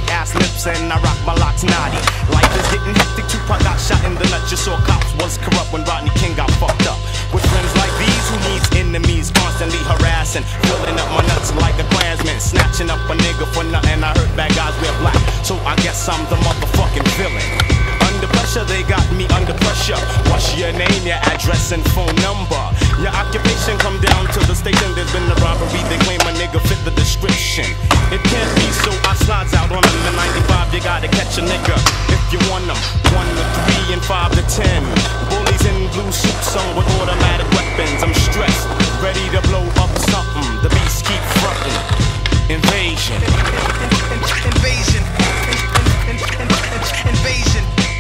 ass lips and I rock my locks naughty. Life is getting hectic, Tupac got shot in the nuts. You saw cops was corrupt when Rodney King got fucked up. With friends like these, who needs enemies? Constantly harassing, filling up my nuts like a Klansman. Snatching up a nigga for nothing. I heard bad guys wear black, so I guess I'm the motherfucking villain. Under pressure, they got me under pressure. What's your name, your address, and phone number? Your occupation, come down to the station. There's been a robbery, they claim a nigga fit the description. It can't be, so I slides out on them. The 95, you gotta catch a nigga if you want them. 1 to 3 and 5 to 10. Bullies in blue suits on with automatic weapons. I'm stressed, ready to blow up something. The beats keep frontin'. Invasion. Invasion. Invasion.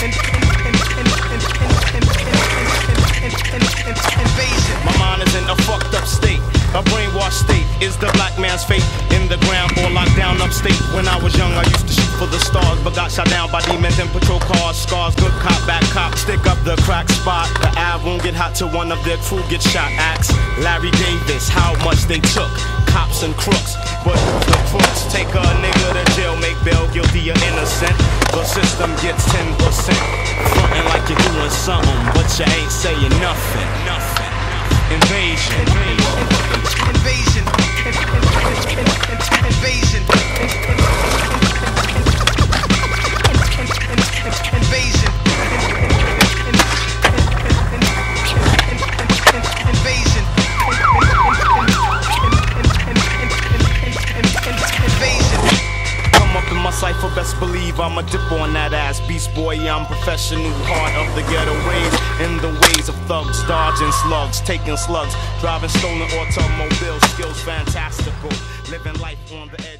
Invasion. My mind is in a fucked up state. A brainwashed state is the black man's fate. In the ground or locked down upstate. When I was young, I used to shoot for the stars, but got shot down by demons in patrol cars. Scars, good cop, bad cop. Stick up the crack spot. The Av won't get hot till one of their crew gets shot. Axe Larry Davis, how much they took. Cops and crooks, but the crooks take a nigga to jail, make bail, guilty or innocent. The system gets 10%. Frontin' like you're doing something, but you ain't saying nothing. Invasion. Invasion. Invasion. Invasion. My cipher, best believe I'ma dip on that ass. Beast boy, I'm professional, heart of the ghetto ways. In the ways of thugs, dodging slugs, taking slugs, driving stolen automobiles, skills fantastical, living life on the edge.